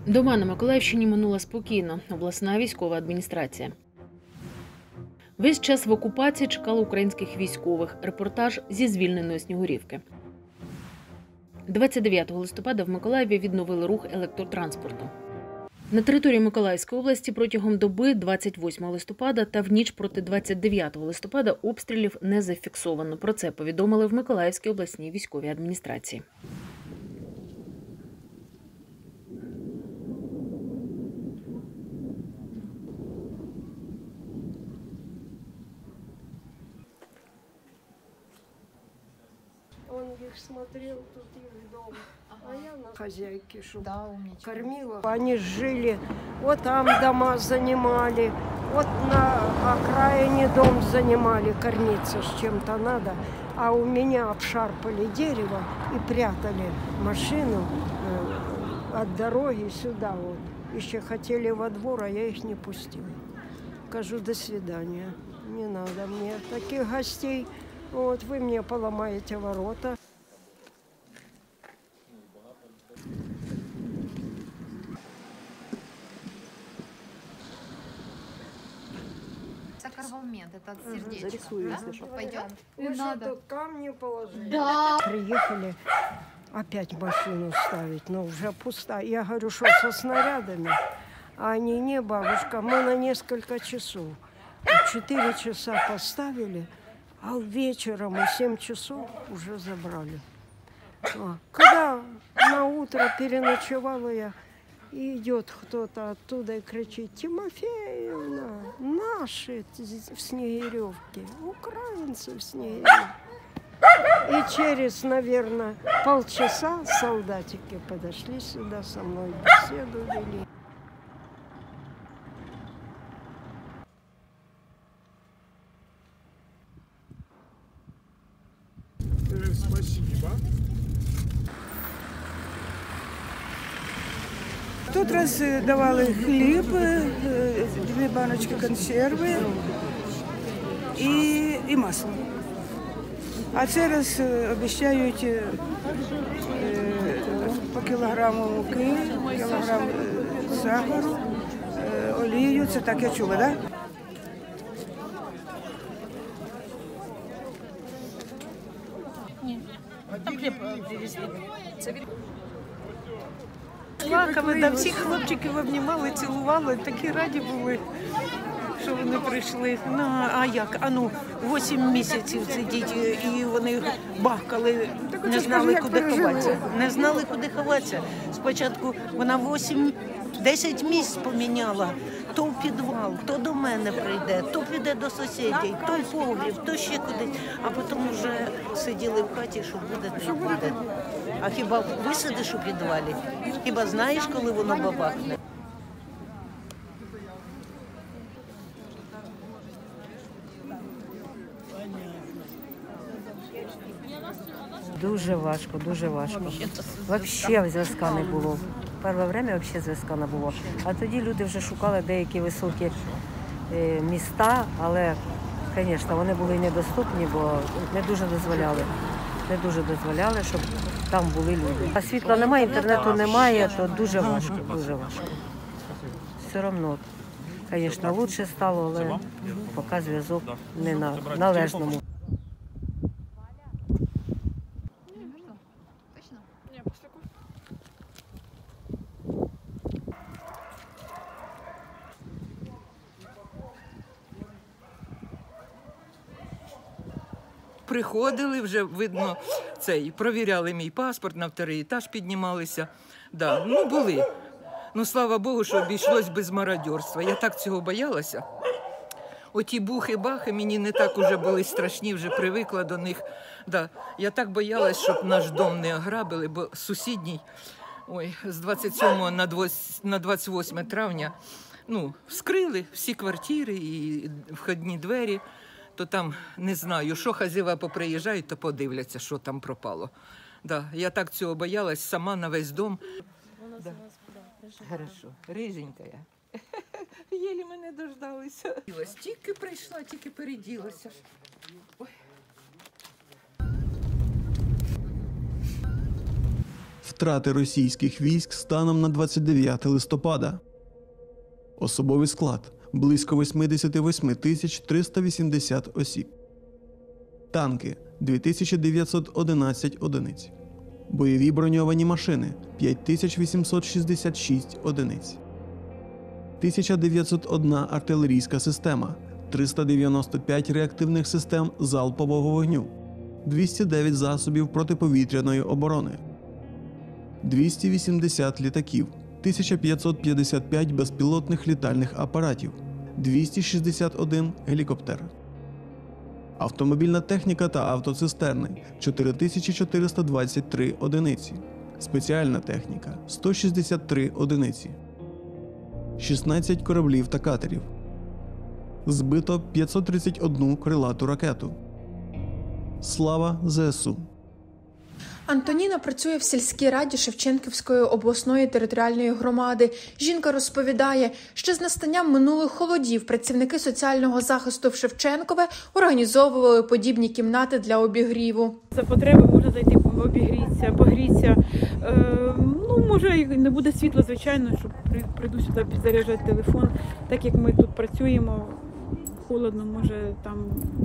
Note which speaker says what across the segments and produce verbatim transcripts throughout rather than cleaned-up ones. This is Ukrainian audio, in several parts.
Speaker 1: Дома на Миколаївщині минула спокійно. Обласна військова адміністрація. Весь час в окупації чекали українських військових. Репортаж зі звільненої Снігурівки. двадцять дев'ятого листопада в Миколаєві відновили рух електротранспорту. На території Миколаївської області протягом доби двадцять восьмого листопада та в ніч проти двадцять дев'ятого листопада обстрілів не зафіксовано. Про це повідомили в Миколаївській обласній військовій адміністрації.
Speaker 2: Он их смотрел, тут их дом. Ага. А я на хозяйке, чтобы
Speaker 3: да,
Speaker 2: кормила. Они жили, вот там дома занимали, вот на окраине дом занимали, кормиться с чем-то надо. А у меня обшарпали дерево и прятали машину э, от дороги сюда вот. Еще хотели во двор, а я их не пустила. Скажу, до свидания, не надо мне таких гостей. Вот вы мне поломаете ворота.
Speaker 3: Это карвалмент, это от сердечка.
Speaker 4: Зарисую,
Speaker 3: да?
Speaker 4: если что.
Speaker 3: Пойдет?
Speaker 2: Вы
Speaker 3: Не
Speaker 2: что,
Speaker 3: надо.
Speaker 2: тут камни положили?
Speaker 3: Да.
Speaker 2: Приехали опять машину ставить, но уже пустая. Я говорю, что со снарядами? А они, не, бабушка, мы на несколько часов. Четыре часа поставили, а вечером и семь часов уже забрали. А, когда на утро переночевала я, и идет кто-то оттуда и кричит: Тимофеевна, наши в Снегиревке, украинцы в Снегиревке. И через, наверное, полчаса солдатики подошли сюда, со мной беседу вели.
Speaker 5: Спасибо.
Speaker 4: Тут раз давали хліб, дві баночки консерви і, і масло. А зараз обіцяють е, по кілограму муки, кілограм сахару, е, олію. Це так я чула, так? Да?
Speaker 6: Плакали, да, всіх хлопчиків обнімали, цілували, такі раді були, що вони прийшли. Ну, а як? А ну, вісім місяців сидіть, і вони бахкали, не знали, куди ховатися. Не знали, куди ховатися. Спочатку вона вісім-десять місць поміняла. То в підвал, то до мене прийде, то піде до сусідів, то в погріб, то ще кудись. А потім вже сиділи в хаті, що буде, то й буде. А хіба висидиш у підвалі? Хіба знаєш, коли воно бабахне?
Speaker 7: Дуже важко, дуже важко. Взагалі зв'язка не було. Перше время взагалі зв'язка не було. А тоді люди вже шукали деякі високі міста, але, звісно, вони були недоступні, бо не дуже дозволяли. Не дуже дозволяли, щоб там були люди. А світла немає, інтернету немає, то дуже важко, дуже важко. Все одно, звісно, краще стало, але поки зв'язок не на належному.
Speaker 8: Приходили, вже, видно, цей, провіряли мій паспорт, на вторий етаж піднімалися. Да, ну, були. Ну, слава Богу, що обійшлось без мародерства. Я так цього боялася. Оті бухи-бахи мені не так уже були страшні, вже привикла до них. Да, я так боялась, щоб наш дом не ограбили, бо сусідній, ой, з двадцять сьомого на двадцять восьме травня, ну, вскрили всі квартири і входні двері. То там, не знаю, що хазяїва поприїжджають, то подивляться, що там пропало. Да, я так цього боялась, сама на весь дом. Да. Хорошо, риженька я. Єлі мене дождалися. Тільки прийшла, тільки переділася. Ой.
Speaker 9: Втрати російських військ станом на двадцять дев'яте листопада. Особовий склад – близько вісімдесят вісім тисяч триста вісімдесят осіб. Танки – дві тисячі дев'ятсот одинадцять одиниць. Бойові броньовані машини – п'ять тисяч вісімсот шістдесят шість одиниць. тисяча дев'ятсот одна артилерійська система, триста дев'яносто п'ять реактивних систем залпового вогню, двісті дев'ять засобів протиповітряної оборони, двісті вісімдесят літаків, тисяча п'ятсот п'ятдесят п'ять безпілотних літальних апаратів, двісті шістдесят один гелікоптер. Автомобільна техніка та автоцистерни – чотири тисячі чотириста двадцять три одиниці. Спеціальна техніка – сто шістдесят три одиниці. шістнадцять кораблів та катерів. Збито п'ятсот тридцять одну крилату ракету. Слава ЗСУ!
Speaker 10: Антоніна працює в сільській раді Шевченківської обласної територіальної громади. Жінка розповідає, що з настанням минулих холодів працівники соціального захисту в Шевченкове організовували подібні кімнати для обігріву.
Speaker 11: За потреби можна зайти обігрітися, погрітися. Е, ну, може, і не буде світла, звичайно, що прийду сюди підзаряджати телефон. Так як ми тут працюємо, холодно, може там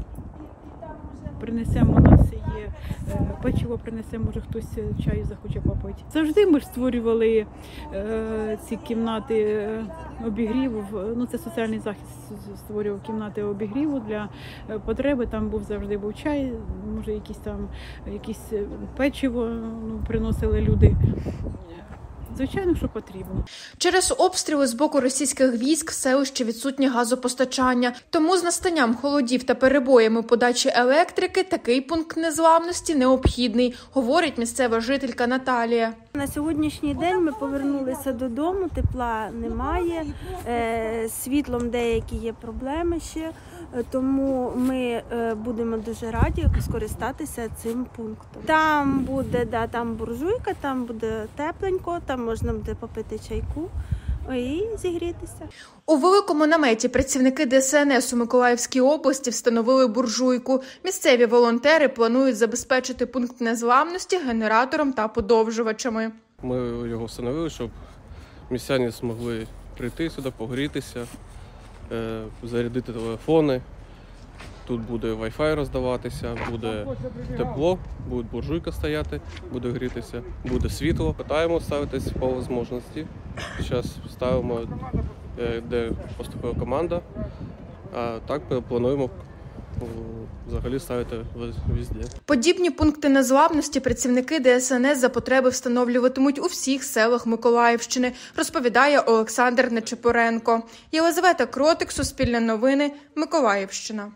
Speaker 11: принесемо, у нас є печиво, принесемо, може хтось чаю захоче попити. Завжди ми ж створювали е, ці кімнати обігріву, ну це соціальний захист створював кімнати обігріву для потреби, там був завжди був чай, може якісь там якісь печиво ну, приносили люди. Звичайно, що потрібно.
Speaker 10: Через обстріли з боку російських військ в селищі відсутнє газопостачання. Тому з настанням холодів та перебоями подачі електрики такий пункт незламності необхідний, говорить місцева жителька Наталія.
Speaker 12: На сьогоднішній день ми повернулися додому, тепла немає, з світлом деякі є проблеми ще. Тому ми будемо дуже раді скористатися цим пунктом. Там буде, да, там буржуйка, там буде тепленько, там можна буде попити чайку і зігрітися.
Speaker 10: У великому наметі працівники Де Ес Ен Ес у Миколаївській області встановили буржуйку. Місцеві волонтери планують забезпечити пункт незламності генератором та подовжувачами.
Speaker 13: Ми його встановили, щоб містяни змогли прийти сюди, погрітися, зарядити телефони, тут буде Wi-Fi роздаватися, буде тепло, буде буржуйка стояти, буде грітися, буде світло. Питаємо ставитись по можливості. Зараз ставимо, де поступила команда, а так плануємо взагалі ставити везде.
Speaker 10: Подібні пункти незламності працівники Де Ес Ен Ес за потреби встановлюватимуть у всіх селах Миколаївщини, розповідає Олександр Нечепоренко. Єлизавета Кротик, Суспільне новини, Миколаївщина.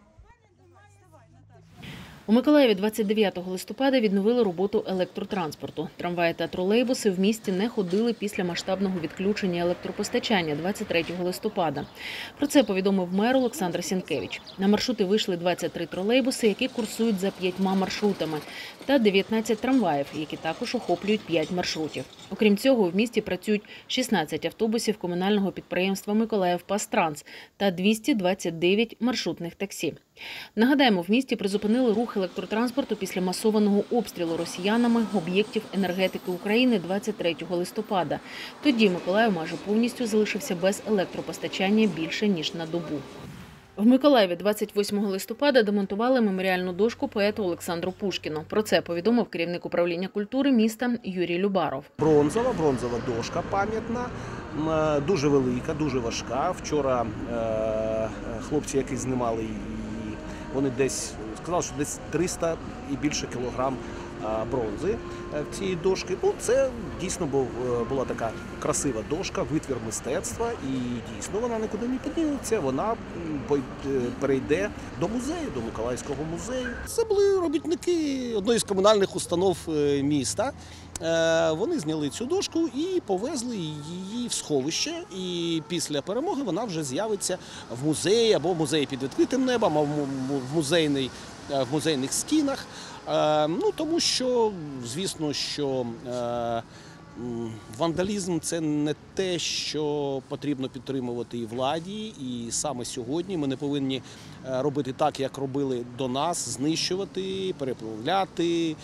Speaker 1: У Миколаєві двадцять дев'ятого листопада відновили роботу електротранспорту. Трамваї та тролейбуси в місті не ходили після масштабного відключення електропостачання двадцять третього листопада. Про це повідомив мер Олександр Сінкевич. На маршрути вийшли двадцять три тролейбуси, які курсують за п'ятьма маршрутами, та дев'ятнадцять трамваїв, які також охоплюють п'ять маршрутів. Окрім цього, в місті працюють шістнадцять автобусів комунального підприємства «Миколаївпастранс» та двісті двадцять дев'ять маршрутних таксі. Нагадаємо, в місті призупинили рух електротранспорту після масованого обстрілу росіянами об'єктів енергетики України двадцять третього листопада. Тоді Миколаїв майже повністю залишився без електропостачання більше ніж на добу. В Миколаєві двадцять восьмого листопада демонтували меморіальну дошку поету Олександру Пушкіну. Про це повідомив керівник управління культури міста Юрій Любаров.
Speaker 14: Бронзова, бронзова дошка пам'ятна, дуже велика, дуже важка. Вчора е- хлопці, які знімали її, вони десь сказали, що десь триста і більше кілограм бронзи в цій дошки. Ну, це дійсно був, була така красива дошка, витвір мистецтва, і дійсно вона нікуди не подінеться, вона перейде до музею, до Миколаївського музею. Це були робітники одної з комунальних установ міста. Вони зняли цю дошку і повезли її в сховище, і після перемоги вона вже з'явиться в музеї, або в музеї під відкритим небом, або в, музейний, в музейних стінах. Ну, тому що, звісно, що Вандалізм – це не те, що потрібно підтримувати і владі, і саме сьогодні ми не повинні робити так, як робили до нас, знищувати, переправляти,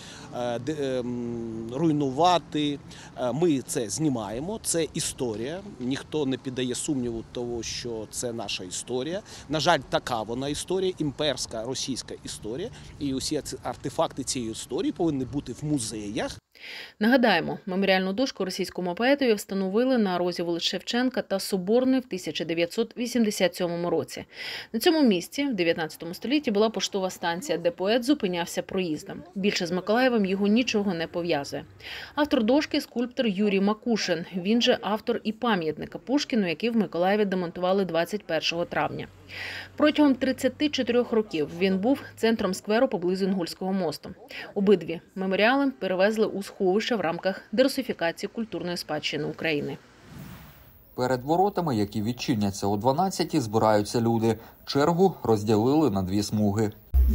Speaker 14: руйнувати. Ми це знімаємо, це історія, ніхто не піддає сумніву того, що це наша історія. На жаль, така вона історія, імперська російська історія, і усі артефакти цієї історії повинні бути в музеях.
Speaker 1: Нагадаємо, меморіальну дошку російському поетові встановили на розі вулиць Шевченка та Соборної в тисяча дев'ятсот вісімдесят сьомому році. На цьому місці в дев'ятнадцятому столітті була поштова станція, де поет зупинявся проїздом. Більше з Миколаєвом його нічого не пов'язує. Автор дошки – скульптор Юрій Макушин. Він же автор і пам'ятника Пушкіну, який в Миколаєві демонтували двадцять першого травня. Протягом тридцяти чотирьох років він був центром скверу поблизу Інгульського мосту. Обидві меморіали перевезли у сховище в рамках дерусифікації культурної спадщини України.
Speaker 15: Перед воротами, які відчиняться о дванадцятій, збираються люди. Чергу розділили на дві смуги.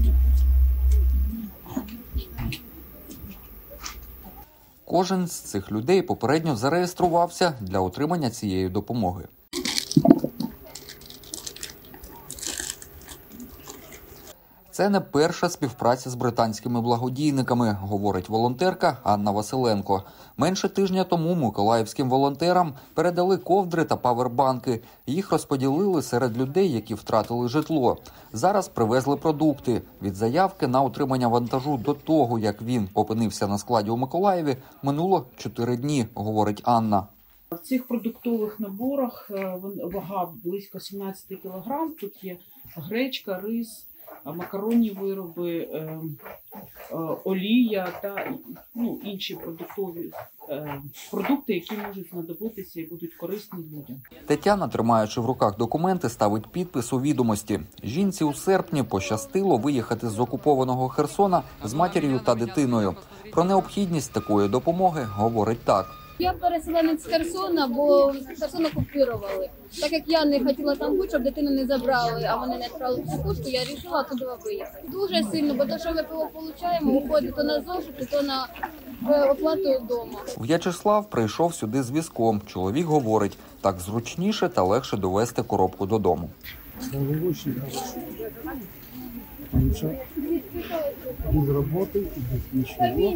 Speaker 15: Кожен з цих людей попередньо зареєструвався для отримання цієї допомоги. Це не перша співпраця з британськими благодійниками, говорить волонтерка Анна Василенко. Менше тижня тому миколаївським волонтерам передали ковдри та павербанки. Їх розподілили серед людей, які втратили житло. Зараз привезли продукти. Від заявки на отримання вантажу до того, як він опинився на складі у Миколаєві, минуло чотири дні, говорить Анна.
Speaker 11: В цих продуктових наборах вага близько сімнадцять кілограм. Тут є гречка, рис, макаронні вироби, е, е, олія та ну, інші продуктові е, продукти, які можуть знадобитися і будуть корисні людям.
Speaker 15: Тетяна, тримаючи в руках документи, ставить підпис у відомості. Жінці у серпні пощастило виїхати з окупованого Херсона з матір'ю та дитиною. Про необхідність такої допомоги говорить так.
Speaker 16: Я переселенець з Херсона, бо Херсон окупували. Так як я не хотіла там бути, щоб дитину не забрали, а вони не відправили в психушку, я вирішила туди виїхати. Дуже сильно, бо те, що ми отримуємо, уходить то на зошити, то на оплату вдома.
Speaker 15: В'ячеслав прийшов сюди з візком. Чоловік говорить, так зручніше та легше довести коробку додому.
Speaker 5: Потому что без работы, без ничего,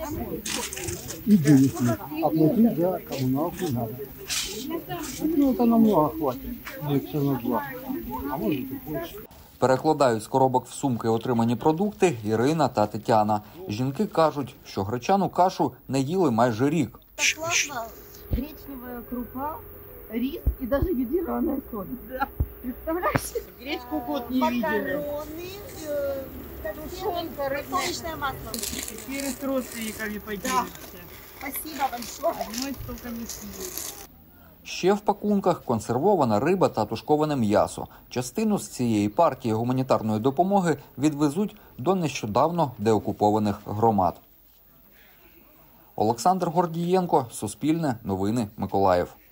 Speaker 5: и денег нет. А платить за коммуналку надо. Ну, это намного хватит, если на два, а может и больше.
Speaker 15: Перекладають з коробок в сумки отримані продукти Ірина та Тетяна. Жінки кажуть, що гречану кашу не їли майже рік.
Speaker 17: Классно. Гречневая крупа, рис и даже йодированная соль. Да. Представляешь?
Speaker 6: Гречку год не видели.
Speaker 17: Макароны, тушенка, подсолнечное масло.
Speaker 6: Теперь с родственниками поделимся.
Speaker 17: Спасибо большое.
Speaker 6: Одной столько не съесть.
Speaker 15: Ще в пакунках консервована риба та тушковане м'ясо. Частину з цієї партії гуманітарної допомоги відвезуть до нещодавно деокупованих громад. Олександр Гордієнко, Суспільне, Новини, Миколаїв.